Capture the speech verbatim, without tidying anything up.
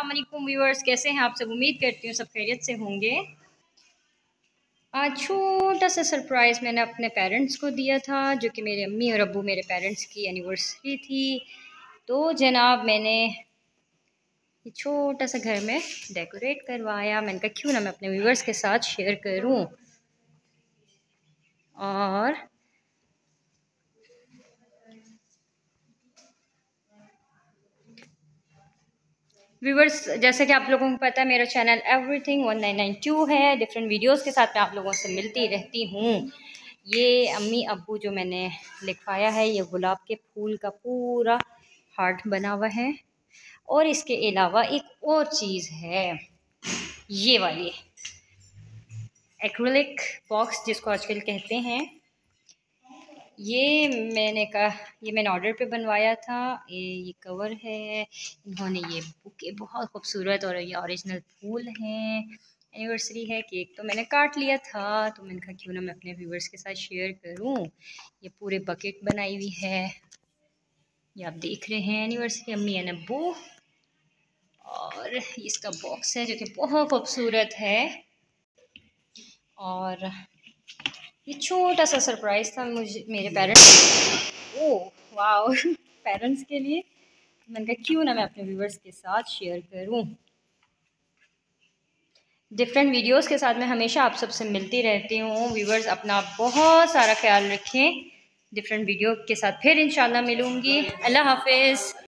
अस्सलाम वालेकुम व्यूअर्स, कैसे हैं आप सब। उम्मीद करती हूँ सब खैरियत से होंगे। आज छोटा सा सरप्राइज़ मैंने अपने पेरेंट्स को दिया था, जो कि मेरे अम्मी और अब्बू मेरे पेरेंट्स की एनिवर्सरी थी। तो जनाब मैंने ये छोटा सा घर में डेकोरेट करवाया। मैंने कहा क्यों ना मैं अपने व्यूअर्स के साथ शेयर करूँ। और व्यूवर्स, जैसे कि आप लोगों को पता है मेरा channel everything one nine nine two है। डिफरेंट वीडियोस के साथ मैं आप लोगों से मिलती रहती हूँ। ये अम्मी अब्बू जो मैंने लिखवाया है, ये गुलाब के फूल का पूरा हार्ट बना हुआ है। और इसके अलावा एक और चीज़ है, ये वाली एक्रिलिक बॉक्स जिसको आजकल कहते हैं। ये मैंने कहा ये मैंने ऑर्डर पे बनवाया था। ये ये कवर है। इन्होंने ये बुके बहुत खूबसूरत और ये ओरिजिनल फूल हैं। एनिवर्सरी है, केक तो मैंने काट लिया था, तो मैंने कहा क्यों ना मैं अपने व्यूवर्स के साथ शेयर करूं। ये पूरे बकेट बनाई हुई है, ये आप देख रहे हैं एनिवर्सरी अम्मी एंड अब्बू। और इसका बॉक्स है जो कि बहुत खूबसूरत है। और ये छोटा सा सरप्राइज़ था मुझे मेरे पेरेंट्स ओह वाओ पेरेंट्स के लिए। मैंने कहा क्यों ना मैं अपने व्यूवर्स के साथ शेयर करूं। डिफरेंट वीडियोस के साथ मैं हमेशा आप सबसे मिलती रहती हूँ। व्यूवर्स अपना बहुत सारा ख्याल रखें। डिफरेंट वीडियो के साथ फिर इंशाल्लाह मिलूँगी। अल्लाह हाफिज़।